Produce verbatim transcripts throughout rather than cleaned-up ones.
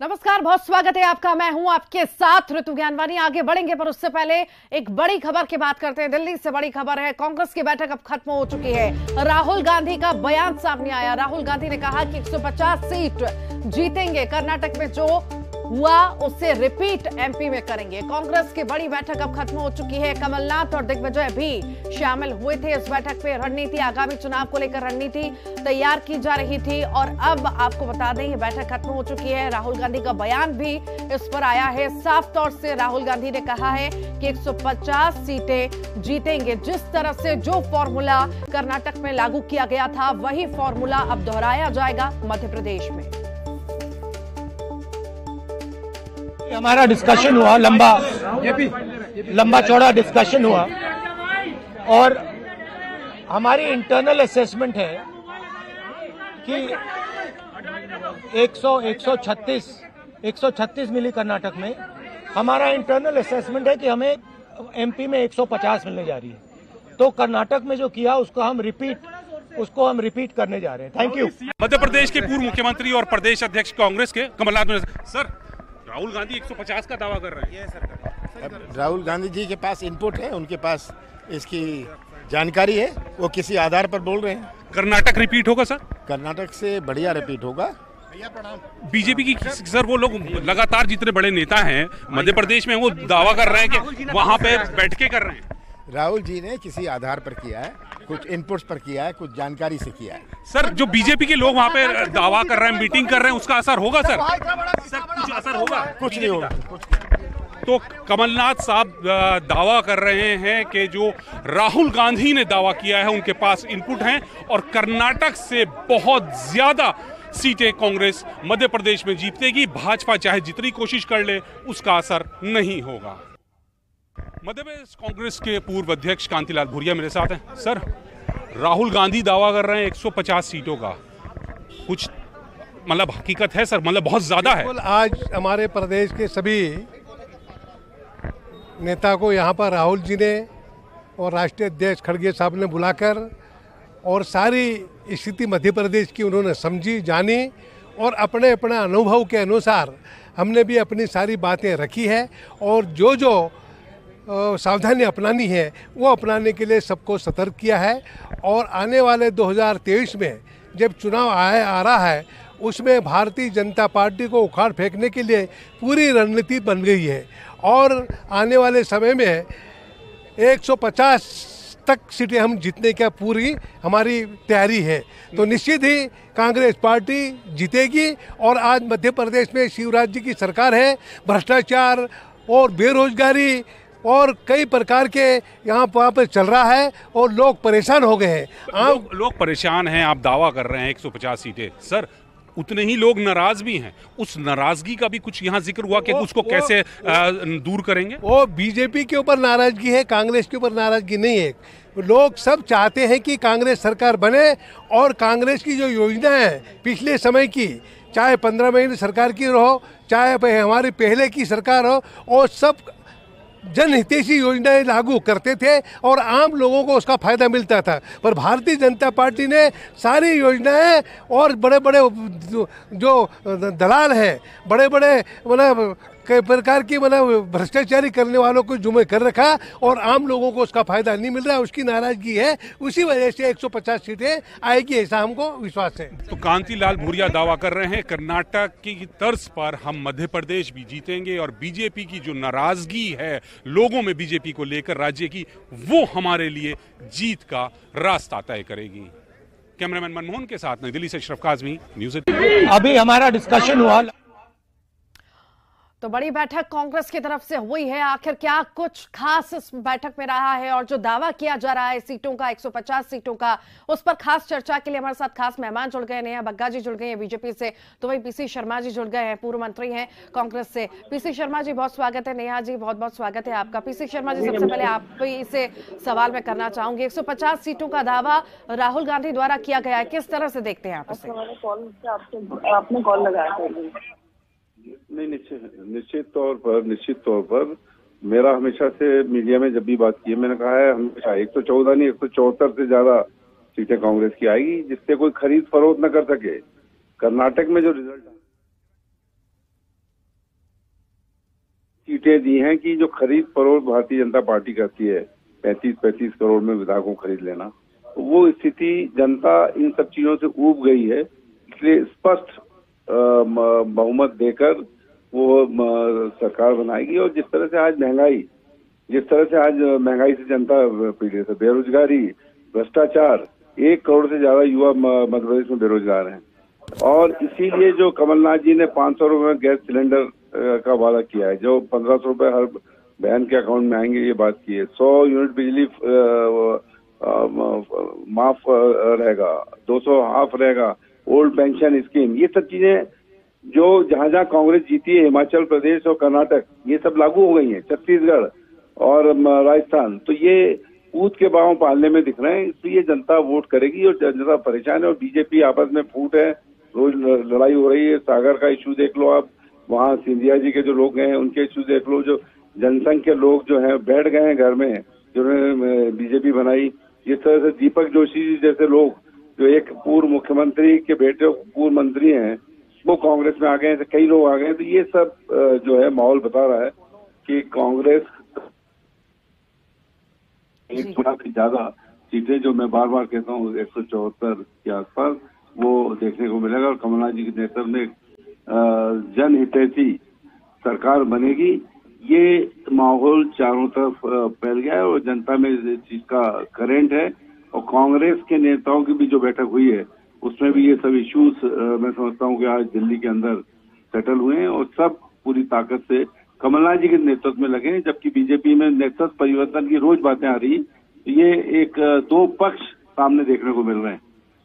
नमस्कार, बहुत स्वागत है आपका। मैं हूं आपके साथ ऋतु ज्ञानवानी। आगे बढ़ेंगे पर उससे पहले एक बड़ी खबर की बात करते हैं। दिल्ली से बड़ी खबर है, कांग्रेस की बैठक अब खत्म हो चुकी है। राहुल गांधी का बयान सामने आया। राहुल गांधी ने कहा कि एक सौ पचास सीट जीतेंगे, कर्नाटक में जो हुआ उससे रिपीट एमपी में करेंगे। कांग्रेस की बड़ी बैठक अब खत्म हो चुकी है। कमलनाथ और दिग्विजय भी शामिल हुए थे इस बैठक में। रणनीति, आगामी चुनाव को लेकर रणनीति तैयार की जा रही थी और अब आपको बता दें ये बैठक खत्म हो चुकी है। राहुल गांधी का बयान भी इस पर आया है। साफ तौर से राहुल गांधी ने कहा है कि एक सौ पचास सीटें जीतेंगे। जिस तरह से जो फॉर्मूला कर्नाटक में लागू किया गया था वही फॉर्मूला अब दोहराया जाएगा मध्य प्रदेश में। हमारा डिस्कशन हुआ, लंबा लंबा चौड़ा डिस्कशन हुआ और हमारी इंटरनल असेसमेंट है कि एक सौ, एक सौ छत्तीस, एक सौ छत्तीस मिली कर्नाटक में। हमारा इंटरनल असेसमेंट है कि हमें एमपी में एक सौ पचास मिलने जा रही है। तो कर्नाटक में जो किया उसको हम रिपीट उसको हम रिपीट करने जा रहे हैं। Thank you. मध्य प्रदेश के पूर्व मुख्यमंत्री और प्रदेश अध्यक्ष कांग्रेस के कमलनाथ ने सर राहुल गांधी एक सौ पचास का दावा कर रहे हैं। सर, राहुल गांधी जी के पास इनपुट है, उनके पास इसकी जानकारी है, वो किसी आधार पर बोल रहे हैं। कर्नाटक रिपीट होगा सर? कर्नाटक से बढ़िया रिपीट होगा। बीजेपी की सर वो लोग लगातार जितने बड़े नेता हैं मध्य प्रदेश में वो दावा कर रहे हैं कि वहां पे बैठ के कर रहे हैं। राहुल जी ने किसी आधार पर किया है, कुछ इनपुट्स पर किया है, कुछ जानकारी से किया है। सर जो बीजेपी के लोग वहाँ पे दावा कर रहे हैं, मीटिंग कर रहे हैं, उसका असर होगा सर? सर कुछ असर होगा? कुछ नहीं होगा। तो कमलनाथ साहब दावा कर रहे हैं कि जो राहुल गांधी ने दावा किया है उनके पास इनपुट हैं और कर्नाटक से बहुत ज्यादा सीटें कांग्रेस मध्य प्रदेश में जीतेगी। भाजपा चाहे जितनी कोशिश कर ले उसका असर नहीं होगा। मध्य प्रदेश कांग्रेस के पूर्व अध्यक्ष कांतिलाल भूरिया मेरे साथ हैं। सर राहुल गांधी दावा कर रहे हैं एक सौ पचास सीटों का, कुछ मतलब हकीकत है सर? मतलब बहुत ज्यादा है। आज हमारे प्रदेश के सभी नेता को यहाँ पर राहुल जी ने और राष्ट्रीय अध्यक्ष खड़गे साहब ने बुलाकर और सारी स्थिति मध्य प्रदेश की उन्होंने समझी, जानी और अपने अपने अनुभव के अनुसार हमने भी अपनी सारी बातें रखी है और जो जो सावधानी अपनानी है वो अपनाने के लिए सबको सतर्क किया है। और आने वाले दो हज़ार तेईस में जब चुनाव आए आ रहा है उसमें भारतीय जनता पार्टी को उखाड़ फेंकने के लिए पूरी रणनीति बन गई है और आने वाले समय में एक सौ पचास तक सीटें हम जीतने का पूरी हमारी तैयारी है। तो निश्चित ही कांग्रेस पार्टी जीतेगी। और आज मध्य प्रदेश में शिवराज जी की सरकार है। भ्रष्टाचार और बेरोजगारी और कई प्रकार के यहाँ वहाँ पर चल रहा है और लोग परेशान हो गए हैं। लोग, लोग परेशान हैं। आप दावा कर रहे हैं एक सौ पचास सीटें, सर उतने ही लोग नाराज भी हैं। उस नाराजगी का भी कुछ यहाँ जिक्र हुआ कि उसको कैसे आ, दूर करेंगे? वो बीजेपी के ऊपर नाराजगी है, कांग्रेस के ऊपर नाराजगी नहीं है। लोग सब चाहते हैं कि कांग्रेस सरकार बने और कांग्रेस की जो योजना है पिछले समय की, चाहे पंद्रह महीने सरकार की रहो, चाहे हमारी पहले की सरकार हो, और सब जनहितैषी योजनाएं लागू करते थे और आम लोगों को उसका फायदा मिलता था। पर भारतीय जनता पार्टी ने सारी योजनाएं और बड़े बड़े जो दलाल हैं, बड़े बड़े मतलब कई प्रकार की मतलब भ्रष्टाचारी करने वालों को जुमे कर रखा और आम लोगों को उसका फायदा नहीं मिल रहा है। उसकी नाराजगी है, उसी वजह से एक सौ पचास सीटें आएगी ऐसा हमको विश्वास है। तो कांतिलाल भूरिया दावा कर रहे हैं कर्नाटक की तर्ज पर हम मध्य प्रदेश भी जीतेंगे और बीजेपी की जो नाराजगी है लोगों में बीजेपी को लेकर राज्य की, वो हमारे लिए जीत का रास्ता तय करेगी। कैमरामैन मनमोहन के साथ नई दिल्ली से अशरफ काज़मी, न्यूज़ एटीन। अभी हमारा डिस्कशन हुआ। तो बड़ी बैठक कांग्रेस की तरफ से हुई है। आखिर क्या कुछ खास इस बैठक में रहा है और जो दावा किया जा रहा है सीटों का, एक सौ पचास सीटों का, उस पर खास चर्चा के लिए हमारे साथ खास मेहमान जुड़ गए हैं। नेहा बग्गा जी जुड़ गए हैं बीजेपी से, तो वही पीसी शर्मा जी जुड़ गए हैं, पूर्व मंत्री हैं कांग्रेस से। पीसी शर्मा जी बहुत स्वागत है। नेहा जी बहुत बहुत स्वागत है आपका। पीसी शर्मा जी सबसे पहले आप इसे सवाल मैं करना चाहूंगी, एक सौ पचास सीटों का दावा राहुल गांधी द्वारा किया गया है, किस तरह से देखते हैं आप इसे? आपने कॉल लगाया नहीं? निश्चित निश्चित तौर पर निश्चित तौर पर मेरा हमेशा से मीडिया में जब भी बात की है मैंने कहा है हमेशा एक सौ चौदह नहीं एक सौ चौहत्तर से ज्यादा सीटें कांग्रेस की आएगी, जिससे कोई खरीद फरोख्त न कर सके। कर्नाटक में जो रिजल्ट सीटें दी हैं कि जो खरीद फरोख्त भारतीय जनता पार्टी करती है, पैंतीस पैंतीस करोड़ में विधायकों को खरीद लेना, तो वो स्थिति जनता इन सब चीजों से ऊब गई है। इसलिए स्पष्ट बहुमत देकर वो सरकार बनाएगी। और जिस तरह से आज महंगाई जिस तरह से आज महंगाई से जनता पीड़ित है, बेरोजगारी, भ्रष्टाचार, एक करोड़ से ज्यादा युवा मध्य प्रदेश में बेरोजगार हैं। और इसीलिए जो कमलनाथ जी ने पाँच सौ रुपए में गैस सिलेंडर का वादा किया है, जो पंद्रह सौ रुपए हर बहन के अकाउंट में आएंगे, ये बात की है। सौ यूनिट बिजली माफ रहेगा, दो सौ हाफ रहेगा, ओल्ड पेंशन स्कीम, ये सब चीजें जो जहां जहां कांग्रेस जीती है, हिमाचल प्रदेश और कर्नाटक, ये सब लागू हो गई हैं, छत्तीसगढ़ और राजस्थान। तो ये ऊत के बाहों पालने में दिख रहे हैं, इसलिए जनता वोट करेगी। और जनता परेशान है और बीजेपी आपस में फूट है, रोज लड़ाई हो रही है। सागर का इशू देख लो आप, वहाँ सिंधिया जी के जो लोग गए हैं उनके इशू देख लो, जो जनसंघ के लोग जो हैं बैठ गए हैं घर में, जिन्होंने बीजेपी बनाई। जिस तरह से दीपक जोशी जी जैसे लोग, जो एक पूर्व मुख्यमंत्री के बेटे पूर्व मंत्री हैं, वो कांग्रेस में आ गए हैं, कई लोग आ गए हैं। तो ये सब जो है माहौल बता रहा है कि कांग्रेस एक गुना से ज्यादा सीटें, जो मैं बार बार कहता हूँ एक सौ चौहत्तर के आसपास, वो देखने को मिलेगा। और कमलनाथ जी के नेतृत्व में जनहितैषी सरकार बनेगी। ये माहौल चारों तरफ फैल गया है और जनता में इस चीज का करंट है। और कांग्रेस के नेताओं की भी जो बैठक हुई है, उसमें भी ये सब इश्यूज मैं समझता हूँ कि आज दिल्ली के अंदर सेटल हुए हैं और सब पूरी ताकत से कमलनाथ जी के नेतृत्व में लगे हैं। जबकि बीजेपी में नेतृत्व परिवर्तन की रोज बातें आ रही, ये एक दो पक्ष सामने देखने को मिल रहे हैं।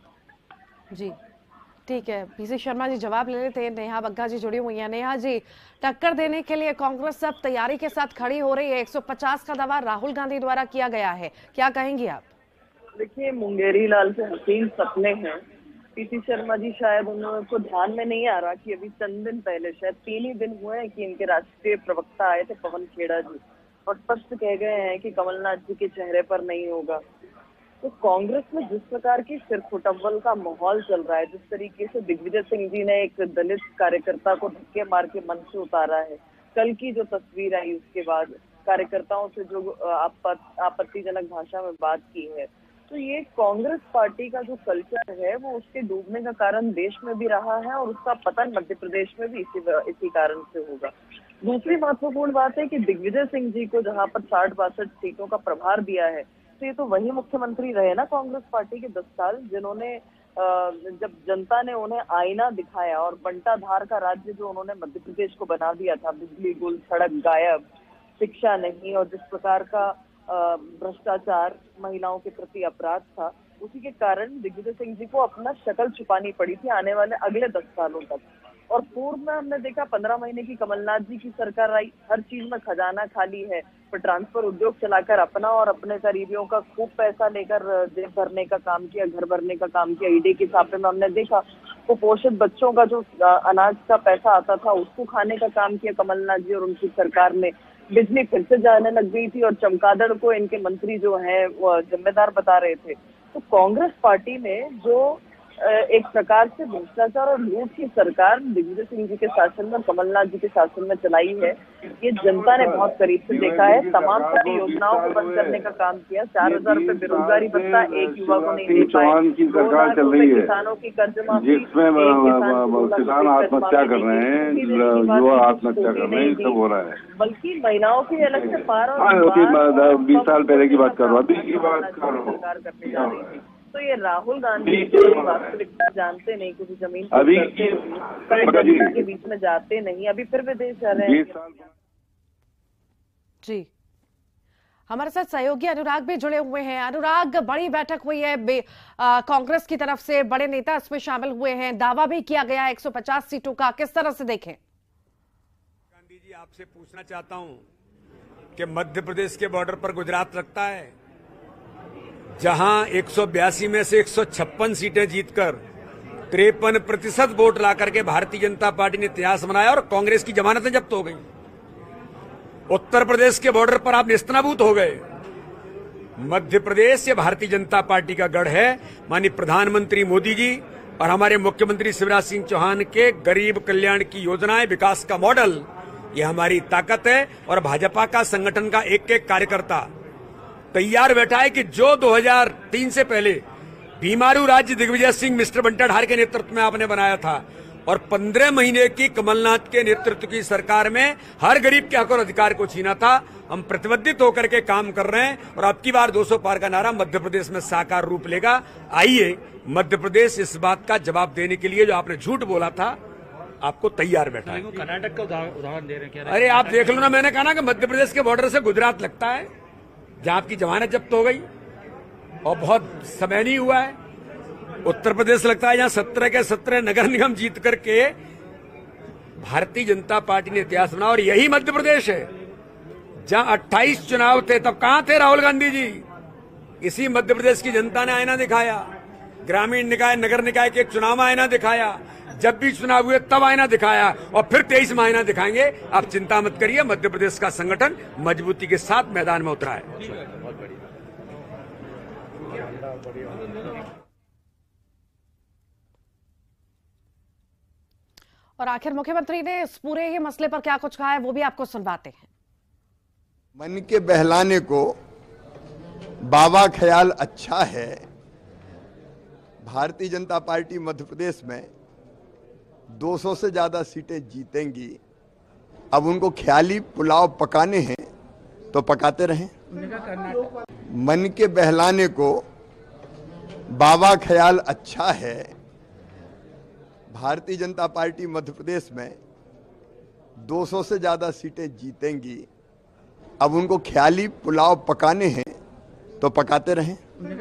जी ठीक है, पीसी शर्मा जी जवाब ले लेते हैं। नेहा बग्गा जी जुड़ी हुई हैं। नेहा जी, टक्कर देने के लिए कांग्रेस सब तैयारी के साथ खड़ी हो रही है। एक सौ पचास का दावा राहुल गांधी द्वारा किया गया है, क्या कहेंगी आप? देखिए, मुंगेरी लाल से हसीन सपने हैं। पीसी शर्मा जी शायद उनको ध्यान में नहीं आ रहा कि अभी चंद दिन पहले, शायद तीन ही दिन हुए हैं कि इनके राष्ट्रीय प्रवक्ता आए थे पवन खेड़ा जी, और स्पष्ट कह गए हैं कि कमलनाथ जी के चेहरे पर नहीं होगा। तो कांग्रेस में जिस प्रकार की सिर फुटअव्वल का माहौल चल रहा है, जिस तरीके से दिग्विजय सिंह जी ने एक दलित कार्यकर्ता को धक्के मार के मंच से उतारा है, कल की जो तस्वीर आई उसके बाद कार्यकर्ताओं से जो आपत्तिजनक भाषा में बात की है, तो ये कांग्रेस पार्टी का जो कल्चर है वो उसके डूबने का कारण देश में भी रहा है और उसका पतन मध्य प्रदेश में भी इसी इसी कारण से होगा। दूसरी महत्वपूर्ण बात है कि दिग्विजय सिंह जी को जहां पर साठ बासठ सीटों का प्रभार दिया है, तो ये तो वही मुख्यमंत्री रहे ना कांग्रेस पार्टी के दस साल, जिन्होंने जब जनता ने उन्हें आईना दिखाया और बंटा धार का राज्य जो उन्होंने मध्य प्रदेश को बना दिया था, बिजली गुल, सड़क गायब, शिक्षा नहीं, और जिस प्रकार का भ्रष्टाचार, महिलाओं के प्रति अपराध था, उसी के कारण दिग्विजय सिंह जी को अपना शक्ल छुपानी पड़ी थी आने वाले अगले दस सालों तक। और पूर्व में हमने देखा पंद्रह महीने की कमलनाथ जी की सरकार आई, हर चीज में खजाना खाली है, पर ट्रांसफर उद्योग चलाकर अपना और अपने करीबियों का खूब पैसा लेकर जेब भरने का काम किया, घर भरने का काम किया। ईडी के छापे में हमने देखा कुपोषित बच्चों का जो अनाज का पैसा आता था उसको खाने का काम किया कमलनाथ जी और उनकी सरकार ने। बिजली फिर से जाने लग गई थी और चमगादड़ को इनके मंत्री जो हैं वो जिम्मेदार बता रहे थे। तो कांग्रेस पार्टी में जो एक प्रकार से भ्रष्टाचार और लूट की सरकार दिग्विजय सिंह जी के शासन में, कमलनाथ जी के शासन में चलाई है, ये जनता ने बहुत करीब से देखा है। तमाम सारी योजनाओं को बंद करने का काम किया। चार हजार रूपए बेरोजगारी भत्ता एक युवा को नहीं दे पाए, की सरकार चल रही है किसानों की कर्ज माफी, जिसमें किसान आत्महत्या कर रहे हैं, युवा आत्महत्या कर रहे हैं, सब हो रहा है। बल्कि महिलाओं की अलग से पार बीस साल पहले की बात कर रहा हूँ, सरकार करने जा रही थी। तो ये राहुल गांधी वास्तविकता जानते नहीं, किसी जमीन अभी के बीच में जाते नहीं, अभी फिर विदेश जा रहे हैं। जी, हमारे साथ सहयोगी अनुराग भी जुड़े हुए हैं। अनुराग, बड़ी बैठक हुई है कांग्रेस की तरफ से, बड़े नेता इसमें शामिल हुए हैं, दावा भी किया गया एक सौ पचास सीटों का, किस तरह से देखें? गांधी जी, आपसे पूछना चाहता हूं कि मध्य प्रदेश के बॉर्डर पर गुजरात लगता है, जहां एक सौ बयासी में से एक सौ छप्पन सीटें जीतकर तिरपन प्रतिशत वोट ला करके भारतीय जनता पार्टी ने इतिहास बनाया और कांग्रेस की जमानतें जब्त हो गई। उत्तर प्रदेश के बॉर्डर पर आप नेस्तनाबूद हो गए। मध्य प्रदेश ये भारतीय जनता पार्टी का गढ़ है। माननीय प्रधानमंत्री मोदी जी और हमारे मुख्यमंत्री शिवराज सिंह चौहान के गरीब कल्याण की योजनाएं, विकास का मॉडल, ये हमारी ताकत है और भाजपा का संगठन का एक एक कार्यकर्ता तैयार बैठा है कि जो दो हज़ार तीन से पहले बीमारू राज्य दिग्विजय सिंह मिस्टर बंटाढार के नेतृत्व में आपने बनाया था और पंद्रह महीने की कमलनाथ के नेतृत्व की सरकार में हर गरीब के हक और अधिकार को छीना था, हम प्रतिबद्धित होकर के काम कर रहे हैं और अब की बार दो सौ पार का नारा मध्य प्रदेश में साकार रूप लेगा। आइए मध्य प्रदेश इस बात का जवाब देने के लिए जो आपने झूठ बोला था आपको तैयार बैठा है। कर्नाटक का उदाहरण दे रहे हैं क्या? अरे आप देख लो ना, मैंने कहा ना कि मध्य प्रदेश के बॉर्डर से गुजरात लगता है जहां आपकी जमानत जब्त हो गई और बहुत समय नहीं हुआ है। उत्तर प्रदेश लगता है जहां सत्रह के सत्रह नगर निगम जीत करके भारतीय जनता पार्टी ने इतिहास बना और यही मध्य प्रदेश है जहां अट्ठाईस चुनाव थे। तब कहां थे राहुल गांधी जी? इसी मध्य प्रदेश की जनता ने आईना दिखाया, ग्रामीण निकाय नगर निकाय के एक चुनाव में आईना दिखाया, जब भी चुनाव हुए तब आईना दिखाया और फिर तेईस में आईना दिखाएंगे। आप चिंता मत करिए, मध्य प्रदेश का संगठन मजबूती के साथ मैदान में उतरा है। और आखिर मुख्यमंत्री ने इस पूरे ही मसले पर क्या कुछ कहा है वो भी आपको सुनवाते हैं। मन के बहलाने को बाबा ख्याल अच्छा है। भारतीय जनता पार्टी मध्य प्रदेश में दो सौ से ज्यादा सीटें जीतेंगी। अब उनको ख्याली पुलाव पकाने हैं तो पकाते रहें। मन के बहलाने को बाबा ख्याल अच्छा है। भारतीय जनता पार्टी मध्य प्रदेश में दो सौ से ज्यादा सीटें जीतेंगी। अब उनको ख्याली पुलाव पकाने हैं तो पकाते रहें।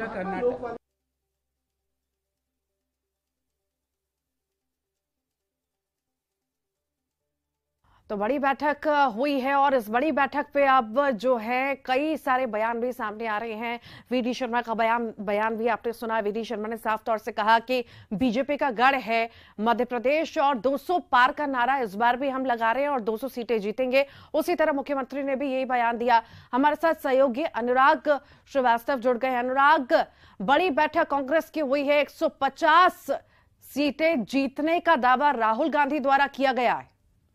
तो बड़ी बैठक हुई है और इस बड़ी बैठक पे अब जो है कई सारे बयान भी सामने आ रहे हैं। वी डी शर्मा का बयान बयान भी आपने सुना। वी डी शर्मा ने साफ तौर से कहा कि बीजेपी का गढ़ है मध्य प्रदेश और दो सौ पार का नारा इस बार भी हम लगा रहे हैं और दो सौ सीटें जीतेंगे। उसी तरह मुख्यमंत्री ने भी यही बयान दिया। हमारे साथ सहयोगी अनुराग श्रीवास्तव जुड़ गए। अनुराग, बड़ी बैठक कांग्रेस की हुई है, एक सौ पचास सीटें जीतने का दावा राहुल गांधी द्वारा किया गया है।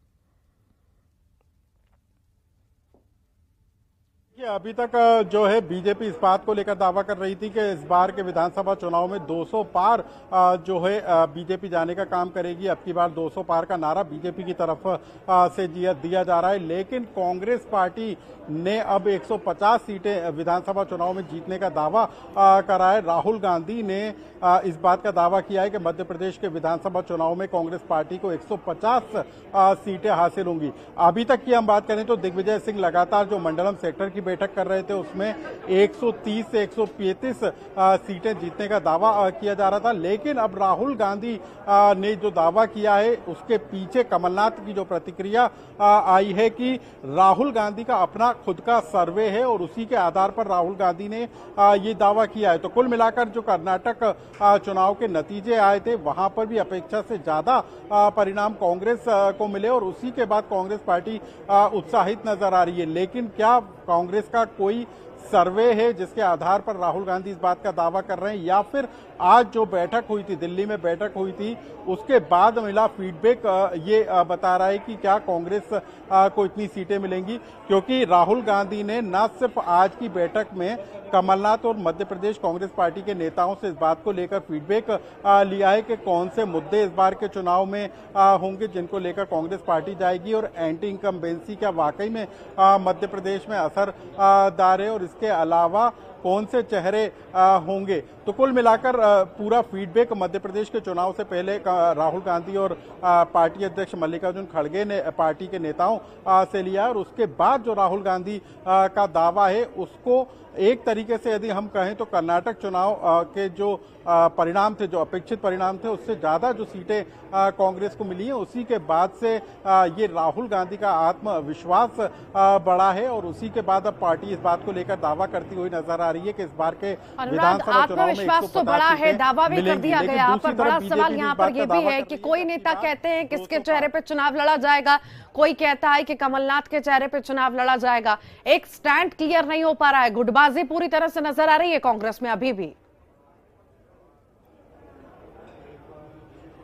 अभी तक जो है बीजेपी इस बात को लेकर दावा कर रही थी कि इस बार के विधानसभा चुनाव में दो सौ पार जो है बीजेपी जाने का काम करेगी। अब की बार दो सौ पार का नारा बीजेपी की तरफ से दिया जा रहा है, लेकिन कांग्रेस पार्टी ने अब एक सौ पचास सीटें विधानसभा चुनाव में जीतने का दावा करा है। राहुल गांधी ने इस बात का दावा किया है कि मध्य प्रदेश के विधानसभा चुनाव में कांग्रेस पार्टी को एक सौ पचास सीटें हासिल होंगी। अभी तक की हम बात करें तो दिग्विजय सिंह लगातार जो मंडलम सेक्टर की बैठक कर रहे थे उसमें एक सौ तीस से एक सौ पैंतीस सीटें जीतने का दावा किया जा रहा था, लेकिन अब राहुल गांधी ने जो दावा किया है उसके पीछे कमलनाथ की जो प्रतिक्रिया आई है कि राहुल गांधी का अपना खुद का सर्वे है और उसी के आधार पर राहुल गांधी ने ये दावा किया है। तो कुल मिलाकर जो कर्नाटक चुनाव के नतीजे आए थे वहां पर भी अपेक्षा से ज्यादा परिणाम कांग्रेस को मिले और उसी के बाद कांग्रेस पार्टी उत्साहित नजर आ रही है। लेकिन क्या कांग्रेस का कोई सर्वे है जिसके आधार पर राहुल गांधी इस बात का दावा कर रहे हैं, या फिर आज जो बैठक हुई थी, दिल्ली में बैठक हुई थी, उसके बाद मिला फीडबैक ये बता रहा है कि क्या कांग्रेस को इतनी सीटें मिलेंगी? क्योंकि राहुल गांधी ने न सिर्फ आज की बैठक में कमलनाथ और मध्य प्रदेश कांग्रेस पार्टी के नेताओं से इस बात को लेकर फीडबैक लिया है कि कौन से मुद्दे इस बार के चुनाव में होंगे जिनको लेकर कांग्रेस पार्टी जाएगी और एंटी इनकम्बेंसी क्या वाकई में मध्य प्रदेश में असरदार है और इसके अलावा कौन से चेहरे होंगे। तो कुल मिलाकर पूरा फीडबैक मध्य प्रदेश के चुनाव से पहले राहुल गांधी और पार्टी अध्यक्ष मल्लिकार्जुन खड़गे ने पार्टी के नेताओं से लिया और उसके बाद जो राहुल गांधी का दावा है उसको एक तरीके से यदि हम कहें तो कर्नाटक चुनाव के जो परिणाम थे, जो अपेक्षित परिणाम थे, उससे ज्यादा जो सीटें कांग्रेस को मिली हैं, उसी के बाद से ये राहुल गांधी का आत्मविश्वास बढ़ा है और उसी के बाद अब पार्टी इस बात को लेकर दावा करती हुई नजर आ रही है कि इस बार के विधानसभा चुनाव में आत्मविश्वास तो बड़ा है, दावा भी कर दिया गया। पर बड़ा सवाल यहाँ पर यह भी है कि कोई नेता कहते हैं किसके चेहरे पे चुनाव लड़ा जाएगा, कोई कहता है कि कमलनाथ के चेहरे पे चुनाव लड़ा जाएगा। एक स्टैंड क्लियर नहीं हो पा रहा है, गुटबाजी पूरी तरह से नजर आ रही है कांग्रेस में अभी भी।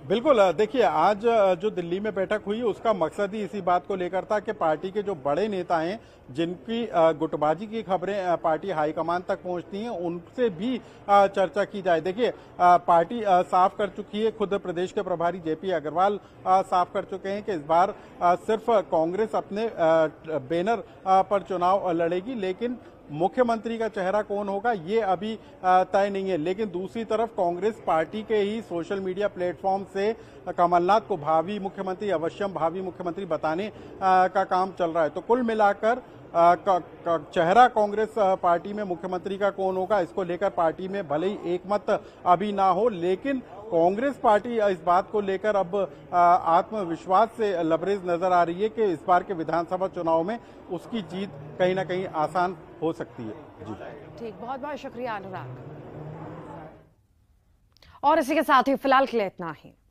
बिल्कुल, देखिए आज जो दिल्ली में बैठक हुई उसका मकसद ही इसी बात को लेकर था कि पार्टी के जो बड़े नेता हैं जिनकी गुटबाजी की खबरें पार्टी हाईकमान तक पहुंचती हैं उनसे भी चर्चा की जाए। देखिए पार्टी साफ कर चुकी है, खुद प्रदेश के प्रभारी जेपी अग्रवाल साफ कर चुके हैं कि इस बार सिर्फ कांग्रेस अपने बैनर पर चुनाव लड़ेगी, लेकिन मुख्यमंत्री का चेहरा कौन होगा ये अभी तय नहीं है। लेकिन दूसरी तरफ कांग्रेस पार्टी के ही सोशल मीडिया प्लेटफॉर्म से कमलनाथ को भावी मुख्यमंत्री, अवश्यम भावी मुख्यमंत्री बताने का काम चल रहा है। तो कुल मिलाकर चेहरा कांग्रेस पार्टी में मुख्यमंत्री का कौन होगा इसको लेकर पार्टी में भले ही एक मत अभी ना हो, लेकिन कांग्रेस पार्टी इस बात को लेकर अब आत्मविश्वास से लबरेज नजर आ रही है कि इस बार के विधानसभा चुनाव में उसकी जीत कहीं ना कहीं आसान हो सकती है। जी ठीक, बहुत बहुत शुक्रिया अनुराग। और इसी के साथ ही फिलहाल के लिए इतना ही।